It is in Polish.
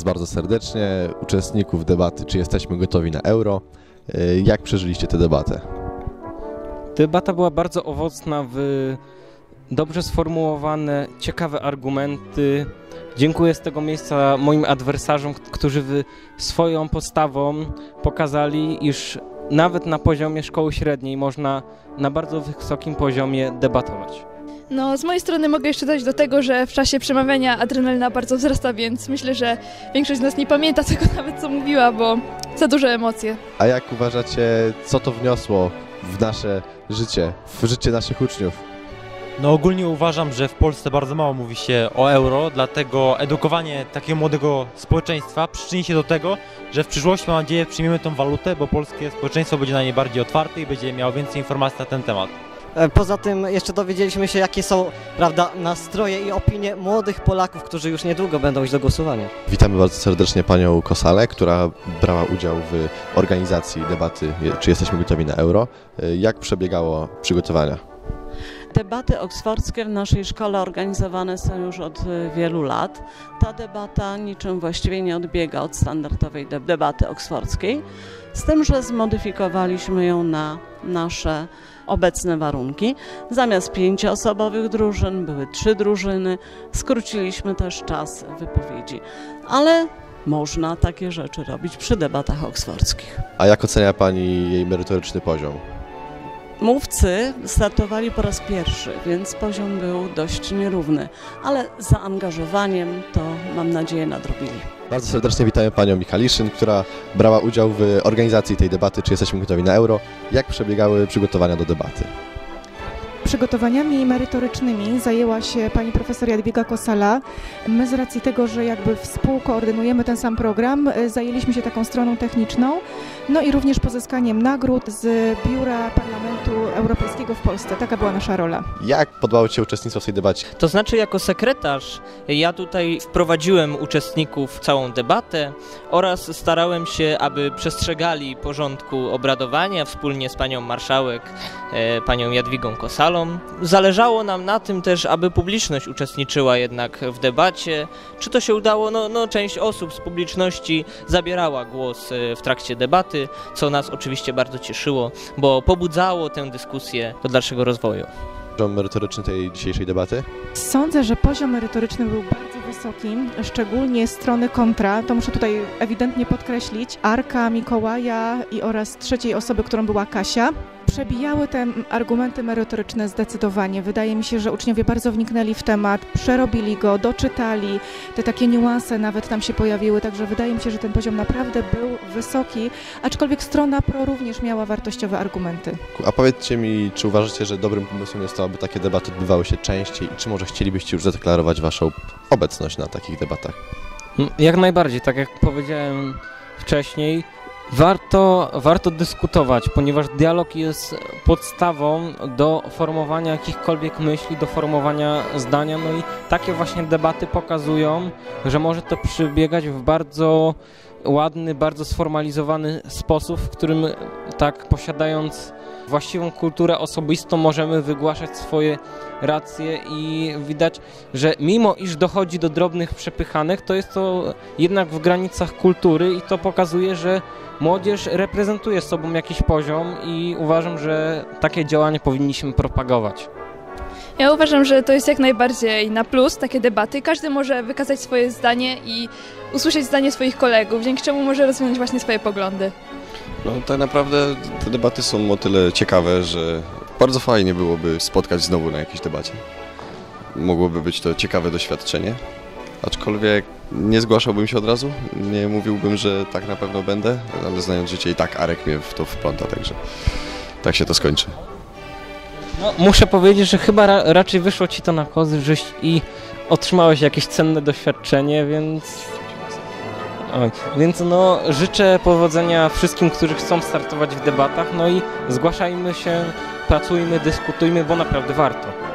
Was bardzo serdecznie, uczestników debaty, czy jesteśmy gotowi na euro. Jak przeżyliście tę debatę? Debata była bardzo owocna, dobrze sformułowane, ciekawe argumenty. Dziękuję z tego miejsca moim adwersarzom, którzy swoją postawą pokazali, iż nawet na poziomie szkoły średniej można na bardzo wysokim poziomie debatować. No, z mojej strony mogę jeszcze dodać do tego, że w czasie przemawiania adrenalina bardzo wzrasta, więc myślę, że większość z nas nie pamięta tego nawet, co mówiła, bo za duże emocje. A jak uważacie, co to wniosło w nasze życie, w życie naszych uczniów? No ogólnie uważam, że w Polsce bardzo mało mówi się o euro, dlatego edukowanie takiego młodego społeczeństwa przyczyni się do tego, że w przyszłości, mam nadzieję, przyjmiemy tą walutę, bo polskie społeczeństwo będzie na niej bardziej otwarte i będzie miało więcej informacji na ten temat. Poza tym jeszcze dowiedzieliśmy się, jakie są, prawda, nastroje i opinie młodych Polaków, którzy już niedługo będą iść do głosowania. Witamy bardzo serdecznie panią Kosalę, która brała udział w organizacji debaty, czy jesteśmy gotowi na euro. Jak przebiegało przygotowania? Debaty oksfordzkie w naszej szkole organizowane są już od wielu lat. Ta debata niczym właściwie nie odbiega od standardowej debaty oksfordzkiej, z tym, że zmodyfikowaliśmy ją na nasze obecne warunki. Zamiast 5-osobowych drużyn były 3 drużyny, skróciliśmy też czas wypowiedzi, ale można takie rzeczy robić przy debatach oksfordzkich. A jak ocenia pani jej merytoryczny poziom? Mówcy startowali po raz pierwszy, więc poziom był dość nierówny, ale z zaangażowaniem to, mam nadzieję, nadrobili. Bardzo serdecznie witamy panią Michaliszyn, która brała udział w organizacji tej debaty, czy jesteśmy gotowi na euro. Jak przebiegały przygotowania do debaty? Przygotowaniami merytorycznymi zajęła się pani profesor Jadwiga Kosala. My z racji tego, że jakby współkoordynujemy ten sam program, zajęliśmy się taką stroną techniczną, no i również pozyskaniem nagród z Biura Parlamentu Europejskiego w Polsce. Taka była nasza rola. Jak podobało Ci się uczestnictwo w tej debacie? To znaczy, jako sekretarz ja tutaj wprowadziłem uczestników w całą debatę oraz starałem się, aby przestrzegali porządku obradowania wspólnie z panią marszałek, panią Jadwigą Kosalą. Zależało nam na tym też, aby publiczność uczestniczyła jednak w debacie. Czy to się udało? No część osób z publiczności zabierała głos w trakcie debaty, co nas oczywiście bardzo cieszyło, bo pobudzało tę dyskusję do dalszego rozwoju. Poziom merytoryczny tej dzisiejszej debaty? Sądzę, że poziom merytoryczny był bardzo wysoki, szczególnie strony kontra. To muszę tutaj ewidentnie podkreślić. Arka, Mikołaja oraz trzeciej osoby, którą była Kasia. Przebijały te argumenty merytoryczne zdecydowanie. Wydaje mi się, że uczniowie bardzo wniknęli w temat, przerobili go, doczytali, te takie niuanse nawet tam się pojawiły, także wydaje mi się, że ten poziom naprawdę był wysoki, aczkolwiek strona pro również miała wartościowe argumenty. A powiedzcie mi, czy uważacie, że dobrym pomysłem jest to, aby takie debaty odbywały się częściej i czy może chcielibyście już zadeklarować Waszą obecność na takich debatach? Jak najbardziej, tak jak powiedziałem wcześniej, warto dyskutować, ponieważ dialog jest podstawą do formowania jakichkolwiek myśli, do formowania zdania, no i takie właśnie debaty pokazują, że może to przebiegać w bardzo ładny, bardzo sformalizowany sposób, w którym tak posiadając właściwą kulturę osobistą możemy wygłaszać swoje racje i widać, że mimo iż dochodzi do drobnych przepychanek, to jest to jednak w granicach kultury i to pokazuje, że młodzież reprezentuje sobą jakiś poziom i uważam, że takie działania powinniśmy propagować. Ja uważam, że to jest jak najbardziej na plus, takie debaty. Każdy może wykazać swoje zdanie i usłyszeć zdanie swoich kolegów, dzięki czemu może rozwinąć właśnie swoje poglądy. No tak naprawdę te debaty są o tyle ciekawe, że bardzo fajnie byłoby spotkać znowu na jakiejś debacie. Mogłoby być to ciekawe doświadczenie, aczkolwiek nie zgłaszałbym się od razu, nie mówiłbym, że tak na pewno będę, ale znając życie i tak Arek mnie w to wpląta, także tak się to skończy. No, muszę powiedzieć, że chyba raczej wyszło Ci to na korzyść i otrzymałeś jakieś cenne doświadczenie, więc no, życzę powodzenia wszystkim, którzy chcą startować w debatach, no i zgłaszajmy się, pracujmy, dyskutujmy, bo naprawdę warto.